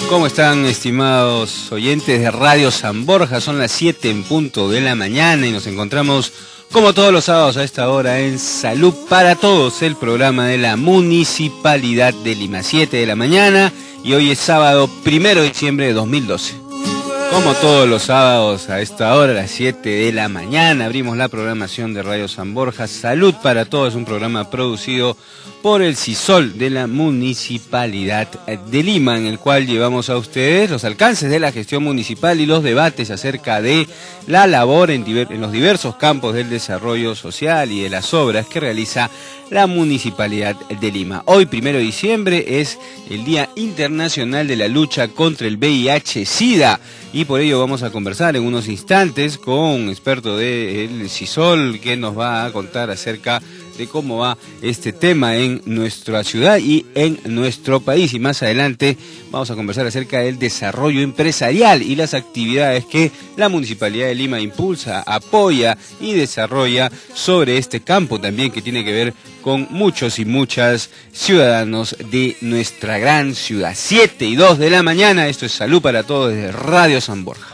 ¿Cómo están, estimados oyentes de Radio San Borja? Son las 7 en punto de la mañana y nos encontramos como todos los sábados a esta hora en Salud para Todos, el programa de la Municipalidad de Lima, 7 de la mañana, y hoy es sábado 1 de diciembre de 2012. Como todos los sábados a esta hora, a las 7 de la mañana, abrimos la programación de Radio San Borja. Salud para Todos, un programa producido por el CISOL de la Municipalidad de Lima, en el cual llevamos a ustedes los alcances de la gestión municipal y los debates acerca de la labor en los diversos campos del desarrollo social y de las obras que realiza la Municipalidad de Lima. Hoy, 1 de diciembre, es el Día Internacional de la Lucha contra el VIH-Sida, y por ello vamos a conversar en unos instantes con un experto del CISOL que nos va a contar acerca de cómo va este tema en nuestra ciudad y en nuestro país. Y más adelante vamos a conversar acerca del desarrollo empresarial y las actividades que la Municipalidad de Lima impulsa, apoya y desarrolla sobre este campo también, que tiene que ver con muchos y muchas ciudadanos de nuestra gran ciudad. 7 y 2 de la mañana, esto es Salud para Todos desde Radio San Borja.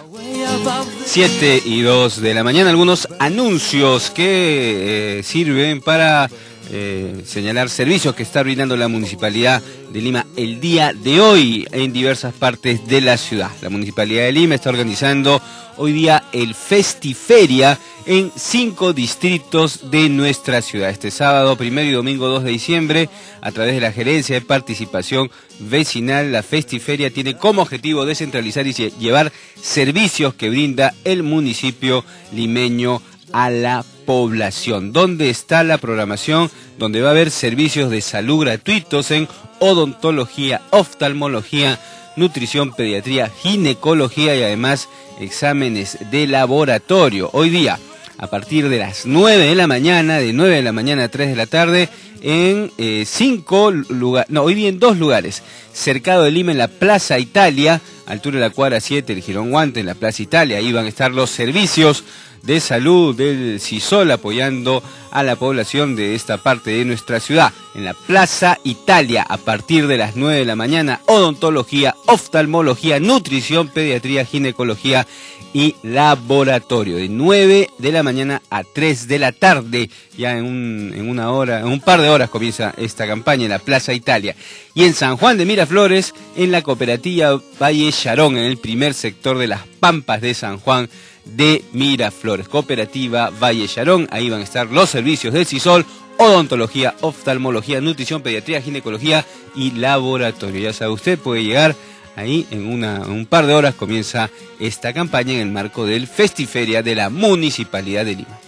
7 y 2 de la mañana, algunos anuncios que sirven para señalar servicios que está brindando la Municipalidad de Lima el día de hoy en diversas partes de la ciudad. La Municipalidad de Lima está organizando hoy día el Festiferia en 5 distritos de nuestra ciudad. Este sábado 1 y domingo 2 de diciembre, a través de la Gerencia de Participación Vecinal, la Festiferia tiene como objetivo descentralizar y llevar servicios que brinda el municipio limeño a la población. ¿Dónde está la programación? Donde va a haber servicios de salud gratuitos en odontología, oftalmología, nutrición, pediatría, ginecología y además exámenes de laboratorio. Hoy día, a partir de las 9 de la mañana, de 9 de la mañana a 3 de la tarde, en 5 lugares, no, hoy día en 2 lugares. Cercado de Lima, en la Plaza Italia, altura de la cuadra 7, el Girón Guante, en la Plaza Italia. Ahí van a estar los servicios de salud del CISOL apoyando a la población de esta parte de nuestra ciudad. En la Plaza Italia, a partir de las 9 de la mañana, odontología, oftalmología, nutrición, pediatría, ginecología y laboratorio. De 9 de la mañana a 3 de la tarde, ya en un par de horas comienza esta campaña en la Plaza Italia. Y en San Juan de Miraflores, en la cooperativa Valle Charón, en el primer sector de las Pampas de San Juan de Miraflores. Cooperativa Valle Charón, ahí van a estar los servicios del CISOL, odontología, oftalmología, nutrición, pediatría, ginecología y laboratorio. Ya sabe, usted puede llegar ahí en un par de horas, comienza esta campaña en el marco del Festiferia de la Municipalidad de Lima.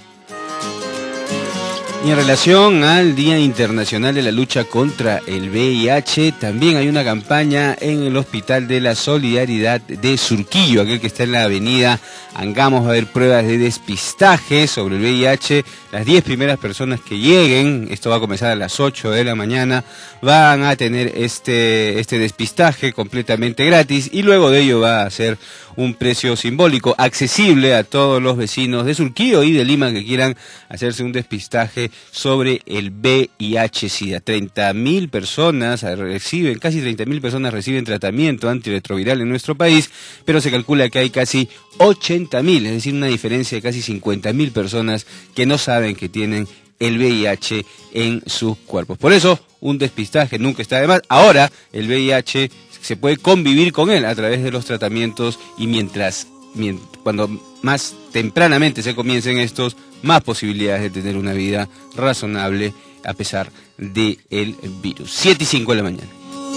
Y en relación al Día Internacional de la Lucha contra el VIH, también hay una campaña en el Hospital de la Solidaridad de Surquillo, aquel que está en la avenida Angamos. Va a haber pruebas de despistaje sobre el VIH. Las 10 primeras personas que lleguen, esto va a comenzar a las 8 de la mañana, van a tener este despistaje completamente gratis, y luego de ello va a ser un precio simbólico, accesible a todos los vecinos de Surquillo y de Lima que quieran hacerse un despistaje sobre el VIH-Sida. 30.000 personas reciben, casi 30.000 personas reciben tratamiento antirretroviral en nuestro país, pero se calcula que hay casi 80.000, es decir, una diferencia de casi 50.000 personas que no saben que tienen el VIH en sus cuerpos. Por eso, un despistaje nunca está de más. Ahora, el VIH se puede convivir con él a través de los tratamientos, y cuando más tempranamente se comiencen estos, más posibilidades de tener una vida razonable a pesar del virus. 7 y 5 de la mañana.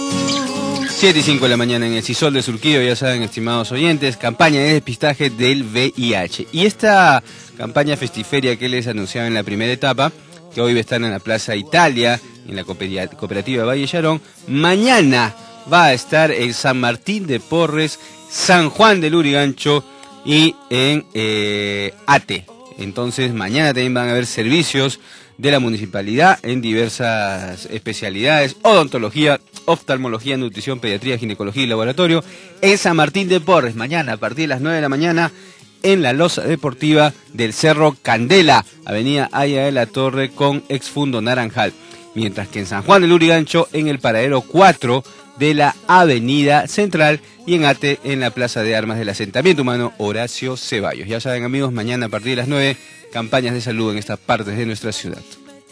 7 y 5 de la mañana en el CISOL de Surquillo, ya saben, estimados oyentes, campaña de despistaje del VIH. Y esta campaña festiferia que les anunciaba en la primera etapa, que hoy va a estar en la Plaza Italia, en la cooperativa Valle Charón, mañana va a estar en San Martín de Porres, San Juan del Lurigancho y en Ate. Entonces mañana también van a haber servicios de la municipalidad en diversas especialidades: odontología, oftalmología, nutrición, pediatría, ginecología y laboratorio. En San Martín de Porres, mañana a partir de las 9 de la mañana, en la losa deportiva del Cerro Candela, avenida Aya de la Torre con Exfundo Naranjal. Mientras que en San Juan del Lurigancho, en el paradero 4 de la Avenida Central, y en Ate, en la Plaza de Armas del Asentamiento Humano Horacio Ceballos. Ya saben, amigos, mañana a partir de las 9, campañas de salud en estas partes de nuestra ciudad.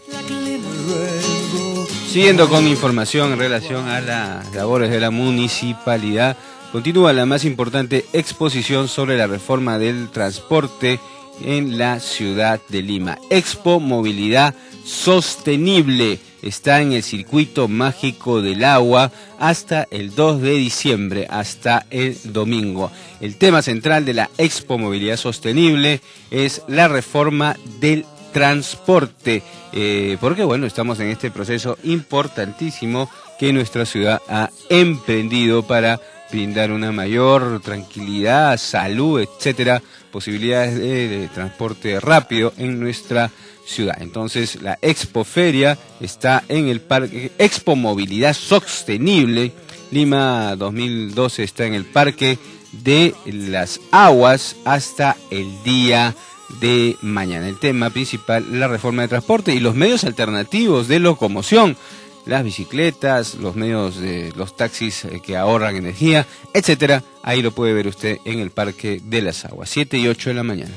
Siguiendo con información en relación a las labores de la municipalidad, continúa la más importante exposición sobre la reforma del transporte en la ciudad de Lima. Expo Movilidad Sostenible está en el Circuito Mágico del Agua hasta el 2 de diciembre, hasta el domingo. El tema central de la Expo Movilidad Sostenible es la reforma del transporte, porque bueno, estamos en este proceso importantísimo que nuestra ciudad ha emprendido para brindar una mayor tranquilidad, salud, etcétera, posibilidades de transporte rápido en nuestra ciudad. Entonces, la Expoferia está en el Parque Expo Movilidad Sostenible Lima 2012, está en el Parque de las Aguas hasta el día de mañana. El tema principal, la reforma de transporte y los medios alternativos de locomoción, las bicicletas, los medios de los taxis que ahorran energía, etcétera. Ahí lo puede ver usted en el Parque de las Aguas, 7 y 8 de la mañana.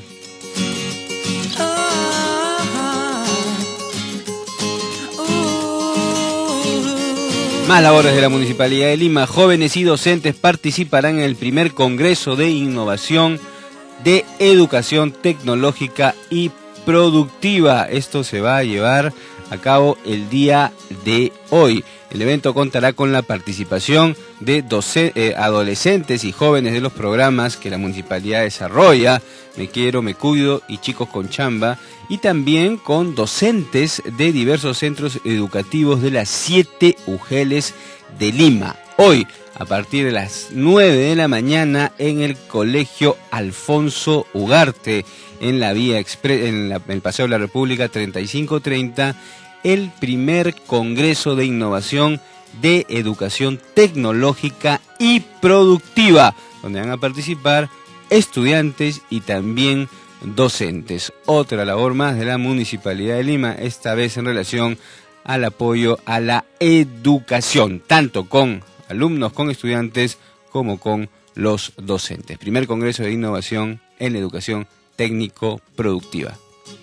Más labores de la Municipalidad de Lima. Jóvenes y docentes participarán en el primer Congreso de Innovación de Educación Tecnológica y Productiva. Esto se va a llevar a cabo el día de hoy. El evento contará con la participación de adolescentes y jóvenes de los programas que la municipalidad desarrolla, Me Quiero, Me Cuido y Chicos con Chamba, y también con docentes de diversos centros educativos de las 7 UGELes de Lima. Hoy, a partir de las 9 de la mañana, en el Colegio Alfonso Ugarte, en la vía en el Paseo de la República 3530, el primer Congreso de Innovación de Educación Tecnológica y Productiva, donde van a participar estudiantes y también docentes. Otra labor más de la Municipalidad de Lima, esta vez en relación al apoyo a la educación, tanto con alumnos, con estudiantes, como con los docentes. Primer Congreso de Innovación en Educación Técnico-Productiva.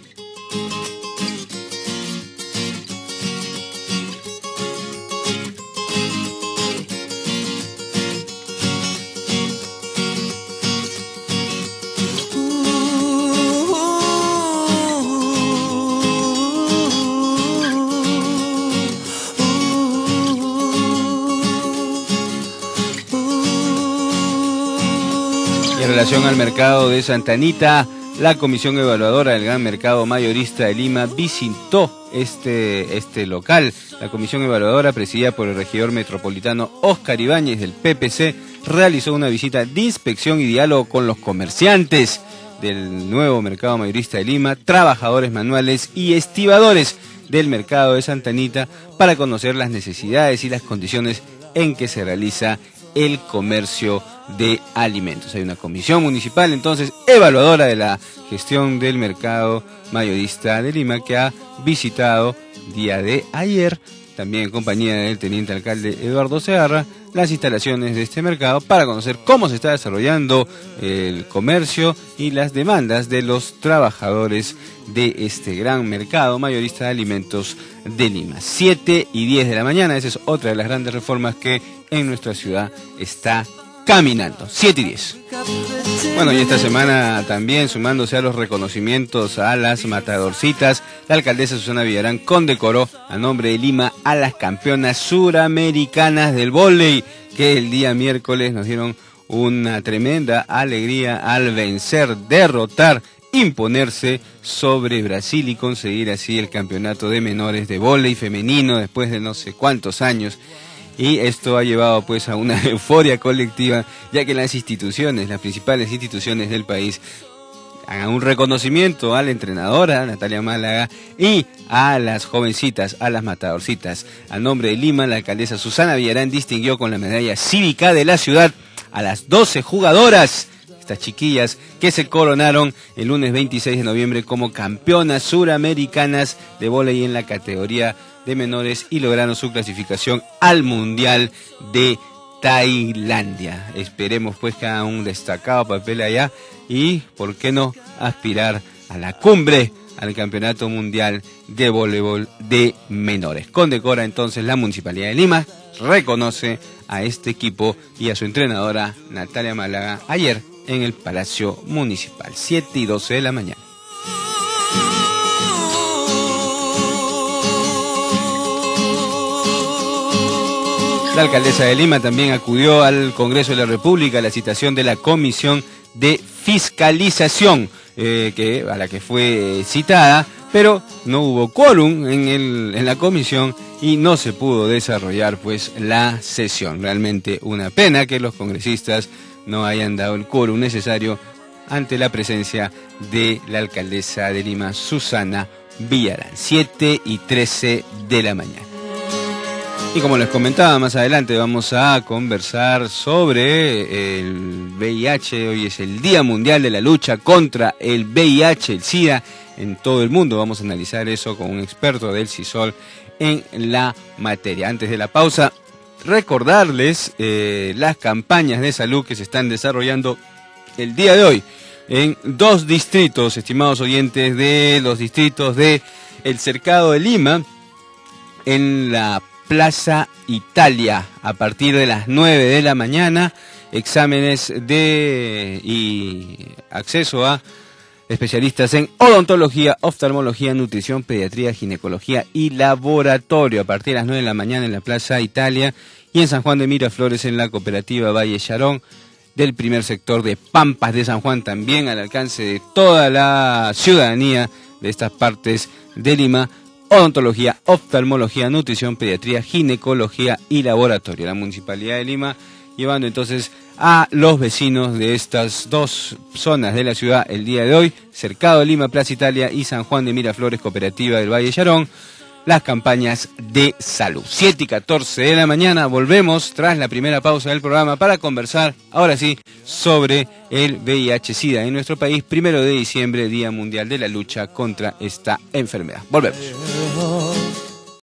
En relación al mercado de Santa Anita, la Comisión Evaluadora del Gran Mercado Mayorista de Lima visitó este local. La Comisión Evaluadora, presidida por el regidor metropolitano Óscar Ibáñez del PPC, realizó una visita de inspección y diálogo con los comerciantes del nuevo mercado mayorista de Lima, trabajadores manuales y estibadores del mercado de Santa Anita, para conocer las necesidades y las condiciones en que se realiza el comercio de alimentos. Hay una comisión municipal, entonces, evaluadora de la gestión del mercado mayorista de Lima, que ha visitado día de ayer, también en compañía del teniente alcalde Eduardo Segarra, las instalaciones de este mercado para conocer cómo se está desarrollando el comercio y las demandas de los trabajadores de este gran mercado mayorista de alimentos de Lima. 7 y 10 de la mañana, esa es otra de las grandes reformas que en nuestra ciudad está caminando. 7 y 10. Bueno, y esta semana también, sumándose a los reconocimientos a las matadorcitas, la alcaldesa Susana Villarán condecoró a nombre de Lima a las campeonas suramericanas del vóley, que el día miércoles nos dieron una tremenda alegría al vencer, derrotar, imponerse sobre Brasil y conseguir así el campeonato de menores de vóley femenino después de no sé cuántos años. Y esto ha llevado pues a una euforia colectiva, ya que las instituciones, las principales instituciones del país, hagan un reconocimiento a la entrenadora Natalia Málaga y a las jovencitas, a las matadorcitas. A nombre de Lima, la alcaldesa Susana Villarán distinguió con la medalla cívica de la ciudad a las 12 jugadoras, estas chiquillas, que se coronaron el lunes 26 de noviembre como campeonas suramericanas de vóley en la categoría de menores y lograron su clasificación al Mundial de Tailandia. Esperemos pues que haga un destacado papel allá y, ¿por qué no aspirar a la cumbre, al Campeonato Mundial de Voleibol de Menores? Condecora entonces la Municipalidad de Lima, reconoce a este equipo y a su entrenadora Natalia Málaga ayer en el Palacio Municipal, 7:12 de la mañana. La alcaldesa de Lima también acudió al Congreso de la República a la citación de la Comisión de Fiscalización, a la que fue citada, pero no hubo quórum en la comisión y no se pudo desarrollar pues la sesión. Realmente una pena que los congresistas no hayan dado el quórum necesario ante la presencia de la alcaldesa de Lima, Susana Villarán. 7:13 de la mañana. Y como les comentaba, más adelante vamos a conversar sobre el VIH. Hoy es el Día Mundial de la Lucha contra el VIH, el SIDA, en todo el mundo. Vamos a analizar eso con un experto del CISOL en la materia. Antes de la pausa, recordarles las campañas de salud que se están desarrollando el día de hoy en 2 distritos, estimados oyentes, de los distritos de El Cercado de Lima, en la Plaza Italia, a partir de las 9 de la mañana, exámenes y acceso a especialistas en odontología, oftalmología, nutrición, pediatría, ginecología y laboratorio, a partir de las 9 de la mañana en la Plaza Italia, y en San Juan de Miraflores en la cooperativa Valle Charón, del primer sector de Pampas de San Juan, también al alcance de toda la ciudadanía de estas partes de Lima. Odontología, oftalmología, nutrición, pediatría, ginecología y laboratorio. La Municipalidad de Lima llevando entonces a los vecinos de estas 2 zonas de la ciudad el día de hoy, Cercado de Lima, Plaza Italia y San Juan de Miraflores, cooperativa del Valle Charón, las campañas de salud. 7:14 de la mañana, volvemos tras la primera pausa del programa para conversar, ahora sí, sobre el VIH-Sida en nuestro país. 1 de diciembre, Día Mundial de la Lucha contra esta enfermedad. Volvemos.